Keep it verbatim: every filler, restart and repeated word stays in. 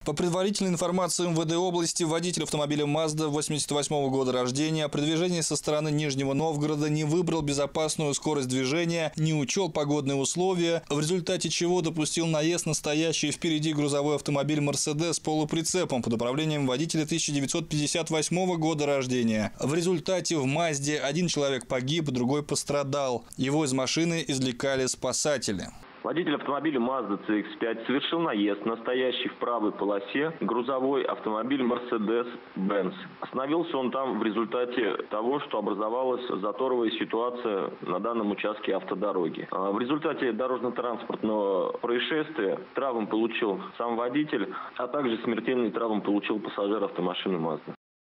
По предварительной информации эм вэ дэ области, водитель автомобиля Mazda восемьдесят восьмого года рождения при движении со стороны Нижнего Новгорода не выбрал безопасную скорость движения, не учел погодные условия, в результате чего допустил наезд на стоящий впереди грузовой автомобиль Mercedes с полуприцепом под управлением водителя тысяча девятьсот пятьдесят восьмого года рождения. В результате в Мазде один человек погиб, другой пострадал. Его из машины извлекали спасатели. Водитель автомобиля Mazda цэ икс пять совершил наезд на стоящий в правой полосе грузовой автомобиль Mercedes-Benz. Остановился он там в результате того, что образовалась заторовая ситуация на данном участке автодороги. В результате дорожно-транспортного происшествия травм получил сам водитель, а также смертельные травмы получил пассажир автомашины Mazda.